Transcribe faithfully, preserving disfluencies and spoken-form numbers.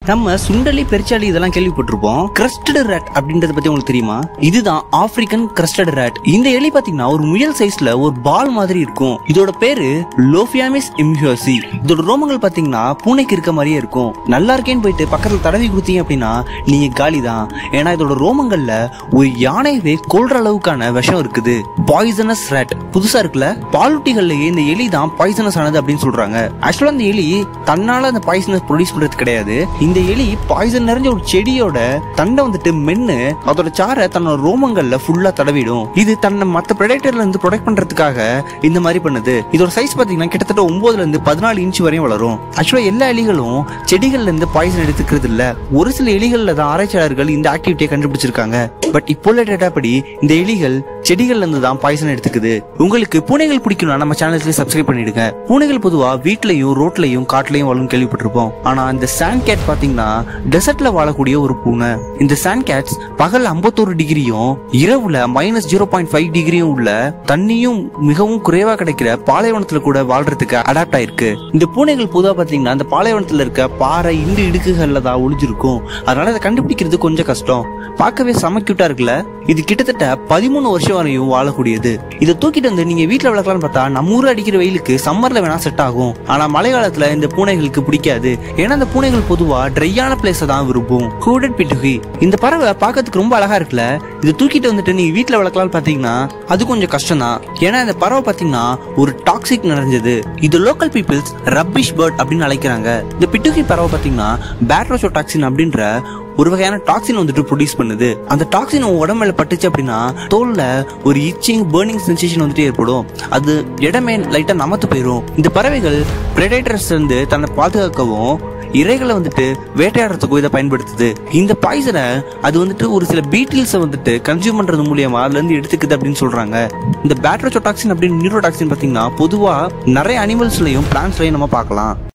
நம்ம சுண்டலி பெருச்சாலி இதெல்லாம் கேள்விப்பட்டிருப்போம். கிரஸ்டட் ரேட் அப்படின்றத பத்தி உங்களுக்கு தெரியுமா? இதுதான் ஆப்பிரிக்கன் கிரஸ்டட் ரேட். இந்த எலி பாத்தீங்கன்னா ஒரு முயல் சைஸ்ல ஒரு பால் மாதிரி இருக்கும். இதோட பேரு லோபியாமிஸ் இம்ஹியோசி. இதோட ரோமங்கள் பாத்தீங்கன்னா பூனைக்கு இருக்க மாதிரியே இருக்கும். நல்லா இருக்கேன்னு போயிட்டு பக்கத்துல தடவி கொடுத்தீங்க அப்படின்னா நீங்க காலி தான். ஏன்னா இதோட ரோமங்கள்ல ஒரு யானையவே கொல்ற அளவுக்கான விஷம் இருக்குது. பாய்சனஸ் ரேட் புதுசா இருக்குல்ல. பாலூட்டிகள்லயே இந்த எலி தான் பாய்சனஸ் ஆனது அப்படின்னு சொல்றாங்க. ஆக்சுவலா இந்த எலி தன்னால அந்த பாய்சனஸ் ப்ரொடியூஸ் பண்றது கிடையாது. இந்த எலி பாய்சன் நிறைஞ்ச ஒரு செடியோட தண்டை வந்துட்டு மென்னு அதோட சாரை தன்னோட ரோமங்கள்ல ஃபுல்லா தடவிடும். இது தன்னை மத்த பிரெடேட்டர்ல இருந்து ப்ரொடெக்ட் பண்றதுக்காக இந்த மாதிரி பண்ணுது. இதோட சைஸ் பாத்தீங்கன்னா கிட்டத்தட்ட ஒன்பதுல இருந்து பதினாலு இன்ச் வரையும் வளரும். ஆக்சுவலா எல்லா எலிகளும் செடிகள்ல இருந்து பாய்சன் எடுத்துக்கிறது இல்ல. ஒரு சில எலிகள்ல தான் ஆராய்ச்சியாளர்கள் இந்த ஆக்டிவிட்டியை கண்டுபிடிச்சிருக்காங்க. பட் இப்போ உள்ள டேட்டா படி இந்த எலிகள் செடிகள்ல இருந்து தான் பாய்சன் எடுத்துக்குது. உங்களுக்கு பூனைகள் பிடிக்கும்னா நம்ம சேனலுக்கு சப்ஸ்கிரைப் பண்ணிடுங்க. பூனைகள் பொதுவா வீட்லயும் ரோட்லயும் காட்டுலயும் வாழும் கேள்விப்பட்டிருப்போம். ஆனா இந்த சாண்ட் கேட் பாத்தீங்கன்னா டெசர்ட்ல வாழக்கூடிய ஒரு பூனை. இந்த சாண்ட் கேட்ஸ் பகல் ஐம்பத்தொரு டிகிரியும் இரவுல மைனஸ் ஜீரோ பாயிண்ட் ஃபைவ் டிகிரியும் உள்ள தண்ணியும் மிகவும் குறைவா கிடைக்கிற பாலைவனத்துல கூட வாழ்றதுக்கு அடாப்ட் ஆயிருக்கு. இந்த பூனைகள் பொதுவா பாத்தீங்கன்னா இந்த பாலைவனத்துல இருக்க பாறை இண்டு இடுக்குகள்ல தான் ஒளிஞ்சிருக்கும். அதனால அதை கண்டுபிடிக்கிறது கொஞ்சம் கஷ்டம். பார்க்கவே செம கியூட்டா இருக்குல்ல. இது கிட்டத்தட்ட பதிமூணு வருஷம் வரையும் வாழக்கூடியது. இதை தூக்கிட்டு வந்து நீங்க வீட்டுல வளர்க்கலாம்னு பார்த்தா நம்ம ஊர்ல அடிக்கிற வெயிலுக்கு சம்மர்ல வேணா செட் ஆகும். ஆனா மழை காலத்துல இந்த பூனைகளுக்கு பிடிக்காது. ஏன்னா இந்த பூனைகள் பொதுவா ட்ரையான பிளேஸ தான் விரும்பும். ஹூடட் பிட்டுகி இந்த பறவை பார்க்கறதுக்கு ரொம்ப அழகா இருக்குல்ல. இதை தூக்கிட்டு வந்துட்டு நீங்க வீட்டுல வளர்க்கலாம்னு பாத்தீங்கன்னா அது கொஞ்சம் கஷ்டம் தான். ஏன்னா இந்த பறவை பாத்தீங்கன்னா ஒரு டாக்ஸிக் நிறைஞ்சது. இது லோக்கல் பீப்புள்ஸ் ரப்பிஷ் பேர்ட் அப்படின்னு அழைக்கிறாங்க. இந்த பிட்டுகி பறவை பாத்தீங்கன்னா பேட்ரோசோடாக்சின் அப்படின்ற ஒரு வகையான டாக்ஸின் வந்துட்டு ப்ரொடியூஸ் பண்ணுது. அந்த டாக்ஸின் உடம்புல பட்டுச்சு அப்படின்னா தோல்ல ஒரு இச்சிங் பர்னிங் சென்சேஷன் வந்துட்டு ஏற்படும். அது இடமே லைட்டா நமத்து போயிடும். இந்த பறவைகள் பிரெடேட்டர்ஸ் இருந்து தன்னை பாதுகாக்கவும் இறைகளை வந்துட்டு வேட்டையாடுறதுக்கும் இதை பயன்படுத்துது. இந்த பாய்சனை அது வந்துட்டு ஒரு சில பீட்டில்ஸ் வந்துட்டு கன்சியூம் பண்றது மூலியமா அதுல இருந்து எடுத்துக்குது அப்படின்னு சொல்றாங்க. இந்த பேட்ரோசோடாக்சின் அப்படின்னு நியூரோடாக்சின் பாத்தீங்கன்னா பொதுவா நிறைய அனிமல்ஸ்லயும் பிளான்ட்ஸ்லயும் நம்ம பார்க்கலாம்.